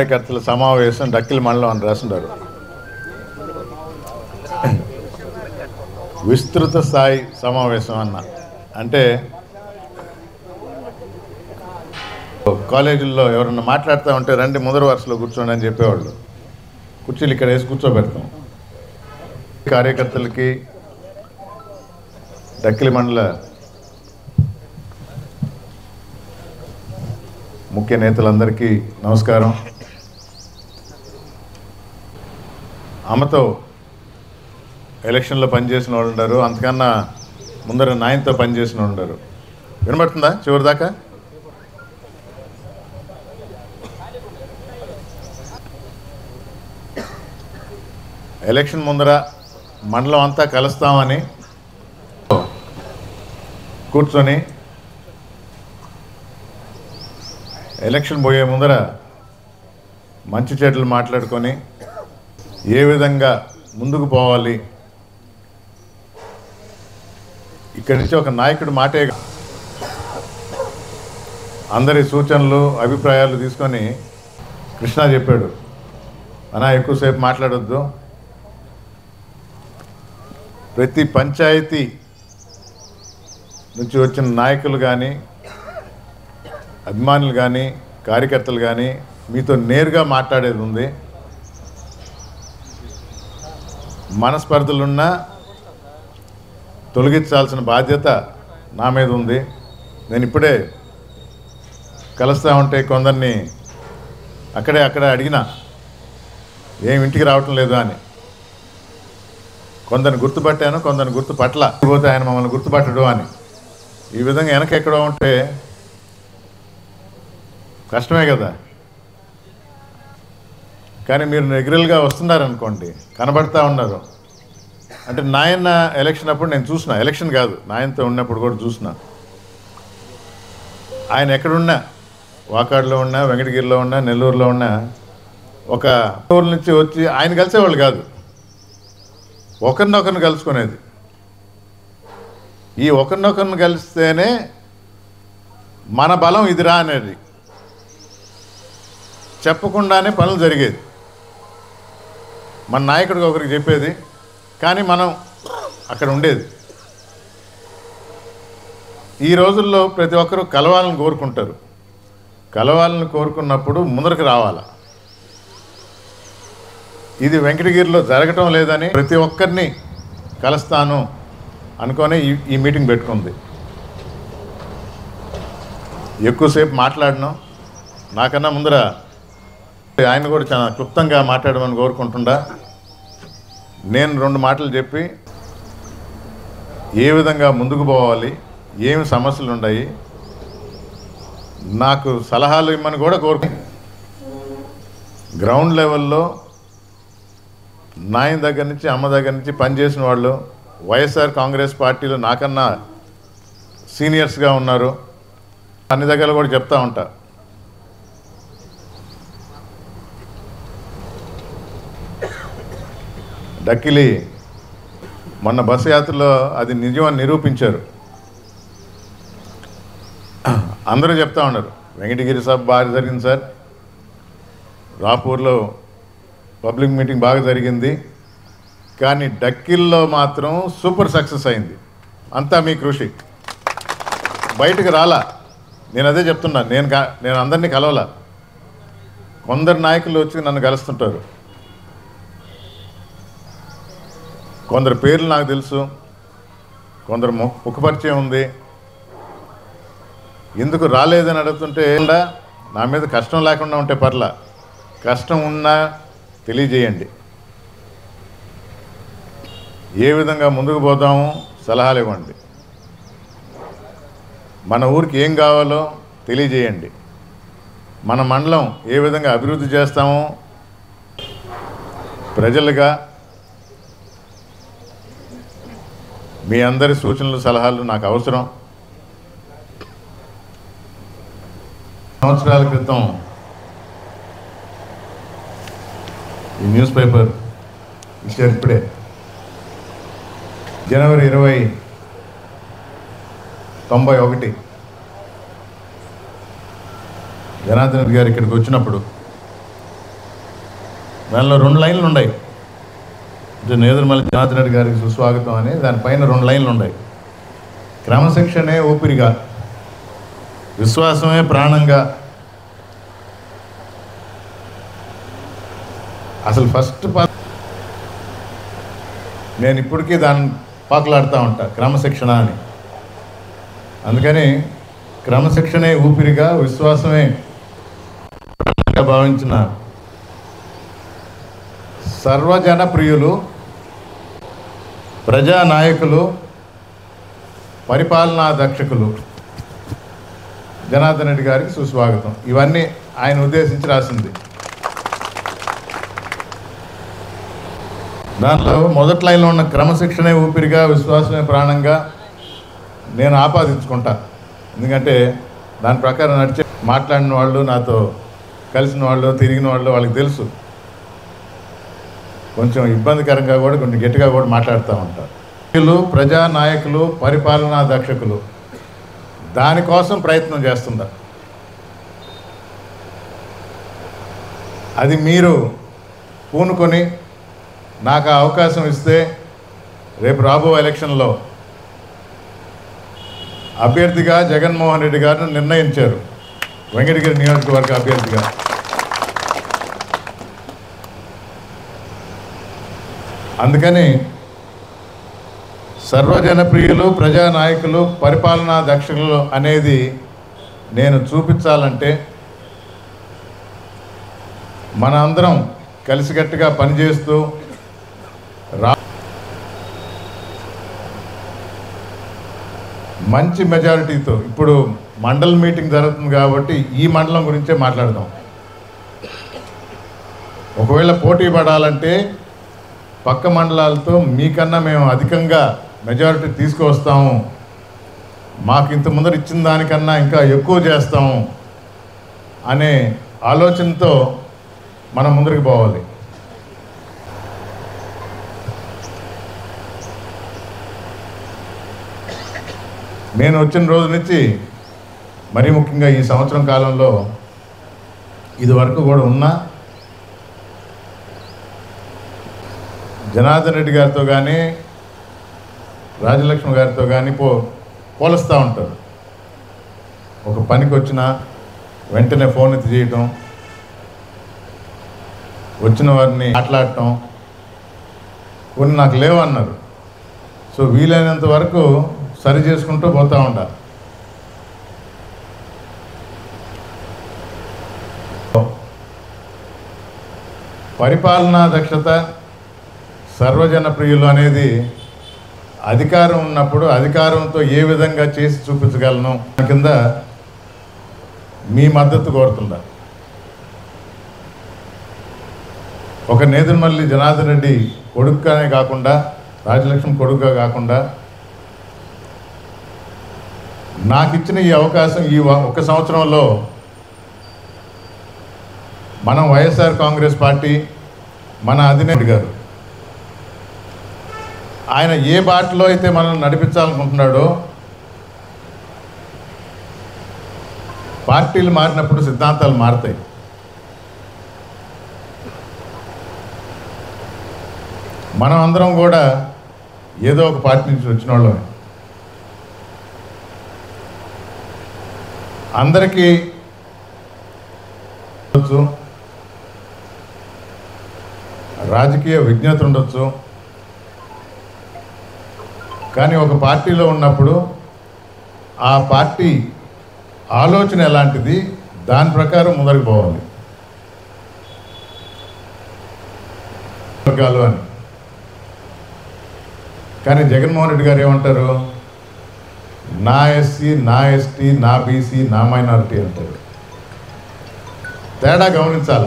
కార్యకర్తల సమావేశం డక్కిలి మండలం అని రాసిండారు. విస్తృత స్థాయి సమావేశం అంటే కాలేజీల్లో ఎవరన్నా మాట్లాడుతూ ఉంటే రండి ముందర వరుసలో కూర్చోండి అని చెప్పేవాళ్ళు. కుర్చీలు ఇక్కడ వేసి కూర్చోబెడతాం. కార్యకర్తలకి డక్కిలి మండల ముఖ్య నేతలందరికీ నమస్కారం. అమ్మతో ఎలక్షన్లో పనిచేసిన వాళ్ళు ఉన్నారు, అంతకన్నా ముందర నాయనతో పనిచేసిన వాళ్ళు ఉన్నారు. వినబడుతుందా చివరి దాకా? ఎలక్షన్ ముందర మండలం అంతా కలుస్తామని కూర్చొని ఎలక్షన్ పోయే ముందర మంచి చెడ్డలు మాట్లాడుకొని ఏ విధంగా ముందుకు పోవాలి, ఇక్కడి నుంచి ఒక నాయకుడు మాటే అందరి సూచనలు అభిప్రాయాలు తీసుకొని కృష్ణ చెప్పాడు, అన్నా ఎక్కువసేపు మాట్లాడొద్దు, ప్రతి పంచాయతీ నుంచి వచ్చిన నాయకులు కానీ అభిమానులు కానీ కార్యకర్తలు కానీ మీతో నేరుగా మాట్లాడేది ఉంది. మనస్పర్ధలున్నా తొలగించాల్సిన బాధ్యత నా మీద ఉంది. నేను ఇప్పుడే కలుస్తూ ఉంటే కొందరిని అక్కడే అడిగినా ఏం ఇంటికి రావటం లేదు అని. కొందరిని గుర్తుపట్టాను, కొందరిని గుర్తుపట్టలా. పోతే ఆయన మమ్మల్ని గుర్తుపట్టడు అని. ఈ విధంగా వెనకెక్కడో ఉంటే కష్టమే కదా. కానీ మీరు రెగ్యులర్గా వస్తున్నారనుకోండి, కనబడతా ఉన్నారు అంటే నాయన ఎలక్షన్ అప్పుడు నేను చూసిన, ఎలక్షన్ కాదు నాయనతో ఉన్నప్పుడు కూడా చూసిన. ఆయన ఎక్కడున్నా, వాకాడులో ఉన్నా, వెంకటగిరిలో ఉన్నా, నెల్లూరులో ఉన్నా, ఒక ఊరు నుంచి వచ్చి ఆయన కలిసేవాళ్ళు కాదు, ఒకరినొకరిని కలుసుకునేది. ఈ ఒకరినొకరిని కలిస్తేనే మన బలం ఇదిరా అనేది చెప్పకుండానే పనులు జరిగేది. మన నాయకుడికి ఒకరికి చెప్పేది, కానీ మనం అక్కడ ఉండేది. ఈ రోజుల్లో ప్రతి ఒక్కరూ కలవాలని కోరుకుంటారు. కలవాలని కోరుకున్నప్పుడు ముందరకు రావాలా. ఇది వెంకటగిరిలో జరగటం లేదని ప్రతి ఒక్కరిని కలుస్తాను అనుకొని ఈ మీటింగ్ పెట్టుకుంది. ఎక్కువసేపు మాట్లాడను, నాకన్నా ముందర ఆయన కూడా చాలా క్లుప్తంగా మాట్లాడమని కోరుకుంటుండా. నేను 2 మాటలు చెప్పి ఏ విధంగా ముందుకు పోవాలి, ఏమి సమస్యలు ఉన్నాయి, నాకు సలహాలు ఇమ్మని కూడా గ్రౌండ్ లెవెల్లో నాయన దగ్గర నుంచి అమ్మ దగ్గర నుంచి పనిచేసిన వాళ్ళు వైఎస్ఆర్ కాంగ్రెస్ పార్టీలో నాకన్నా సీనియర్స్గా ఉన్నారు. అన్ని దగ్గర కూడా చెప్తా ఉంటా. డక్కిలి మొన్న బస్సు యాత్రలో అది నిజమని నిరూపించారు. అందరూ చెప్తా ఉన్నారు వెంకటగిరి సభ బాగా జరిగింది సార్, రాపూర్లో పబ్లిక్ మీటింగ్ బాగా జరిగింది, కానీ డక్కిల్లో మాత్రం సూపర్ సక్సెస్ అయింది. అంతా మీ కృషి. బయటకు రాలా. నేను అదే చెప్తున్నా. నేను అందరినీ కలవలా. కొందరు నాయకులు వచ్చి నన్ను కలుస్తుంటారు. కొందరు పేర్లు నాకు తెలుసు, కొందరు ముఖపరిచయం ఉంది. ఎందుకు రాలేదని అడుగుతుంటే నా మీద కష్టం లేకుండా ఉంటే పర్లా, కష్టం ఉన్నా తెలియజేయండి. ఏ విధంగా ముందుకు పోదాము సలహాలు ఇవ్వండి. మన ఊరికి ఏం కావాలో తెలియజేయండి. మన మండలం ఏ విధంగా అభివృద్ధి చేస్తామో ప్రజలుగా మీ అందరి సూచనలు సలహాలు నాకు అవసరం. సంవత్సరాల క్రితం ఈ న్యూస్ పేపర్ ఇచ్చారు. ఇప్పుడే జనవరి 20, 91 జనార్దన్ రెడ్డి గారు ఇక్కడికి వచ్చినప్పుడు దానిలో 2 లైన్లు ఉన్నాయి. నేదురుమల్లి జనార్దన్ రెడ్డి గారికి సుస్వాగతం అని దానిపైన 2 లైన్లు ఉన్నాయి. క్రమశిక్షణే ఊపిరిగా, విశ్వాసమే ప్రాణంగా. అసలు ఫస్ట్ నేను ఇప్పటికీ దాన్ని పాకులాడుతూ ఉంటా, క్రమశిక్షణ అని. అందుకని క్రమశిక్షణే ఊపిరిగా, విశ్వాసమే ప్రాణంగా భావించిన సర్వజన ప్రియులు, ప్రజానాయకులు, పరిపాలనా దక్షకులు జనార్దన్ రెడ్డి గారికి సుస్వాగతం. ఇవన్నీ ఆయన ఉద్దేశించి రాసింది. దాంట్లో మొదటి లైన్లో ఉన్న క్రమశిక్షణే ఊపిరిగా, విశ్వాసమే ప్రాణంగా నేను ఆపాదించుకుంటా. ఎందుకంటే దాని ప్రకారం నడిచే మాట్లాడిన వాళ్ళు, నాతో కలిసిన వాళ్ళు, తిరిగిన వాళ్ళు, వాళ్ళకి తెలుసు. కొంచెం ఇబ్బందికరంగా కూడా, కొంచెం గట్టిగా కూడా మాట్లాడుతూ ఉంటారు. ప్రజానాయకులు, పరిపాలనా దక్షకులు దానికోసం ప్రయత్నం చేస్తున్నారు. అది మీరు పూనుకొని నాకు ఆ అవకాశం ఇస్తే రేపు రాబో ఎలక్షన్లో అభ్యర్థిగా జగన్మోహన్ రెడ్డి గారిని నిర్ణయించారు, వెంకటగిరి నియోజకవర్గ అభ్యర్థిగా. అందుకని సర్వజన ప్రియులు, ప్రజానాయకులు, పరిపాలనా దక్షకులు అనేది నేను చూపించాలంటే మన అందరం కలిసికట్టుగా పనిచేస్తూ మంచి మెజారిటీతో, ఇప్పుడు మండల్ మీటింగ్ జరుగుతుంది కాబట్టి ఈ మండలం గురించే మాట్లాడదాం. ఒకవేళ పోటీ పడాలంటే పక్క మండలాలతో మీకన్నా మేము అధికంగా మెజారిటీ తీసుకువస్తాము, మాకు ఇంత ముందర ఇచ్చిన దానికన్నా ఇంకా ఎక్కువ చేస్తాము అనే ఆలోచనతో మనం ముందరికి పోవాలి. నేను వచ్చిన రోజు నుంచి మరీ ముఖ్యంగా ఈ సంవత్సరం కాలంలో ఇది వరకు కూడా ఉన్నా జనార్దన్ రెడ్డి గారితో కానీ రాజలక్ష్మి గారితో కానీ పోలుస్తూ ఉంటారు. ఒక పనికి వచ్చినా వెంటనే ఫోన్ ఎత్తి చేయటం, వచ్చిన వారిని మాట్లాడటం, కొన్ని నాకు లేవన్నారు. సో వీలైనంత వరకు సరి చేసుకుంటూ పోతూ ఉండాలి. పరిపాలనా దక్షత, సర్వజన ప్రియులు అనేది అధికారం ఉన్నప్పుడు అధికారంతో ఏ విధంగా చేసి చూపించగలను కింద మీ మద్దతు కోరుతుందా. ఒక నేదురుమల్లి జనార్దన్ రెడ్డి కొడుకుగానే కాకుండా, రాజలక్ష్మి కొడుకుగా కాకుండా నాకు ఇచ్చిన ఈ అవకాశం, ఈ ఒక సంవత్సరంలో మనం వైఎస్ఆర్ కాంగ్రెస్ పార్టీ, మన అధినేత గారు ఆయన ఏ బాటలో అయితే మనం నడిపించాలనుకుంటున్నాడో, పార్టీలు మారినప్పుడు సిద్ధాంతాలు మారుతాయి. మనం అందరం కూడా ఏదో ఒక పార్టీ నుంచి వచ్చిన వాళ్ళమే. అందరికీ రాజకీయ విజ్ఞత ఉండొచ్చు, కానీ ఒక పార్టీలో ఉన్నప్పుడు ఆ పార్టీ ఆలోచన ఎలాంటిది, దాని ప్రకారం ముందరికి పోవాలి అని. కానీ జగన్మోహన్ రెడ్డి గారు ఏమంటారు, నా ఎస్సీ, నా ఎస్టీ, నా బీసీ, నా మైనారిటీ అంటారు. తేడా గమనించాలి.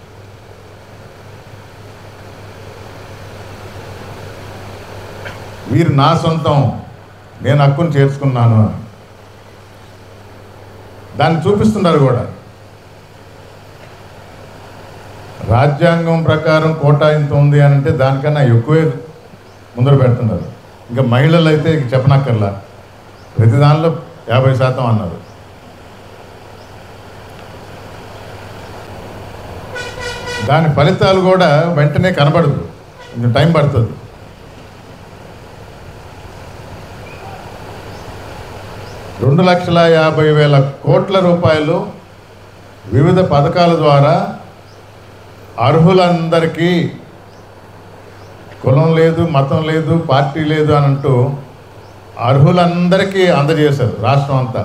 వీరు నా సొంతం, నేను హక్కును చేర్చుకున్నాను అని దాన్ని చూపిస్తున్నారు కూడా. రాజ్యాంగం ప్రకారం కోటా ఇంత ఉంది అని అంటే దానికన్నా ఎక్కువే ముందర పెడుతున్నారు. ఇంకా మహిళలు అయితే చెప్పనక్కర్లా, ప్రతి దానిలో 50% అన్నారు. దాని ఫలితాలు కూడా వెంటనే కనబడదు, కొంచెం టైం పడుతుంది. ₹2,50,000 వివిధ పథకాల ద్వారా అర్హులందరికీ, కులం లేదు, మతం లేదు, పార్టీ లేదు అని అంటూ అర్హులందరికీ అందజేశారు రాష్ట్రం అంతా.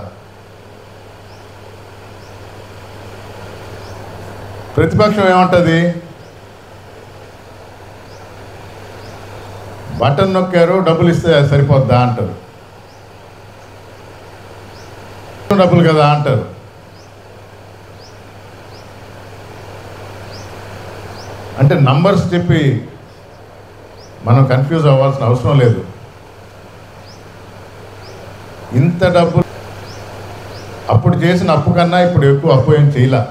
ప్రతిపక్షం ఏమంటుంది? బటన్ నొక్కారు, డబ్బులు ఇస్తే సరిపోద్దా అంటారు. డబ్బులు కదా అంటారు. అంటే నంబర్స్ చెప్పి మనం కన్ఫ్యూజ్ అవ్వాల్సిన అవసరం లేదు. ఇంత డబ్బు అప్పుడు చేసిన అప్పు కన్నా ఇప్పుడు ఎక్కువ అప్పు ఏం చేయలే.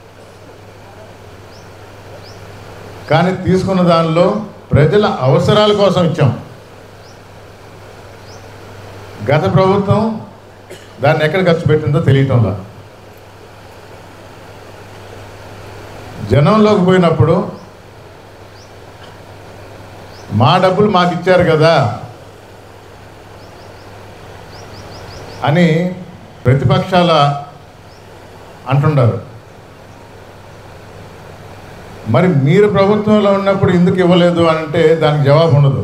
కానీ తీసుకున్న దానిలో ప్రజల అవసరాల కోసం ఇచ్చాం. గత ప్రభుత్వం దాన్ని ఎక్కడ ఖర్చు పెట్టిందో తెలియటంలా. జనంలోకి పోయినప్పుడు మా డబ్బులు మాకు ఇచ్చారు కదా అని ప్రతిపక్షాల అంటుంటారు. మరి మీరు ప్రభుత్వంలో ఉన్నప్పుడు ఎందుకు ఇవ్వలేదు అని అంటే దానికి జవాబు ఉండదు.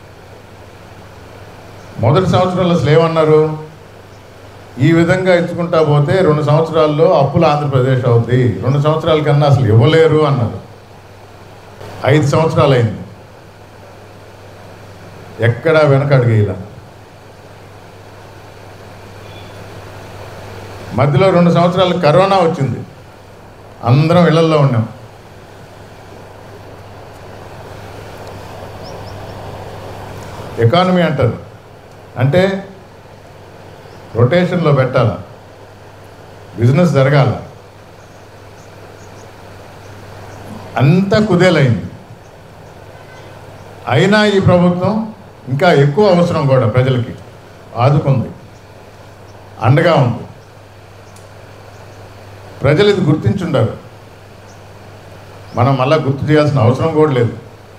మొదటి సంవత్సరంలో అసలు ఏమన్నారు? ఈ విధంగా ఇచ్చుకుంటా పోతే 2 సంవత్సరాల్లో అప్పుల ఆంధ్రప్రదేశ్ అవుద్ది, 2 సంవత్సరాల కన్నా అసలు ఇవ్వలేరు అన్నారు. 5 సంవత్సరాలు అయింది, ఎక్కడా వెనకడుగేలా. మధ్యలో 2 సంవత్సరాలు కరోనా వచ్చింది, అందరం ఇళ్లల్లో ఉన్నాం. ఎకానమీ అంటారు, అంటే రొటేషన్లో పెట్టాల, బిజినెస్ జరగాల, అంతా కుదేలైంది. అయినా ఈ ప్రభుత్వం ఇంకా ఎక్కువ అవసరం కూడా ప్రజలకి ఆదుకుంది, అండగా ఉంది. ప్రజలు ఇది గుర్తించుండారు, మనం మళ్ళా గుర్తు చేయాల్సిన అవసరం కూడా లేదు.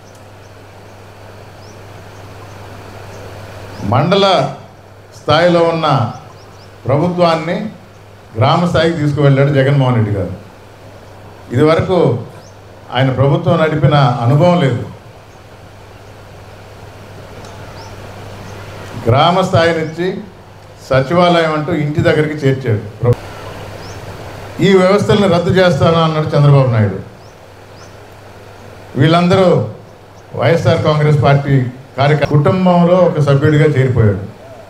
మండల స్థాయిలో ఉన్న ప్రభుత్వాన్ని గ్రామ స్థాయికి తీసుకువెళ్ళాడు జగన్మోహన్ రెడ్డి గారు. ఇదివరకు ఆయన ప్రభుత్వం నడిపిన అనుభవం లేదు. గ్రామ స్థాయి నుంచి సచివాలయం అంటూ ఇంటి దగ్గరికి చేర్చాడు. ఈ వ్యవస్థలను రద్దు చేస్తాను అన్నాడు చంద్రబాబు నాయుడు. వీళ్ళందరూ వైఎస్ఆర్ కాంగ్రెస్ పార్టీ కుటుంబంలో ఒక సభ్యుడిగా చేరిపోయాడు.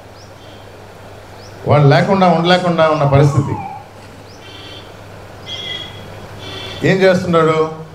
వాళ్ళు ఉండలేకుండా ఉన్న పరిస్థితి. ఏం చేస్తున్నాడు?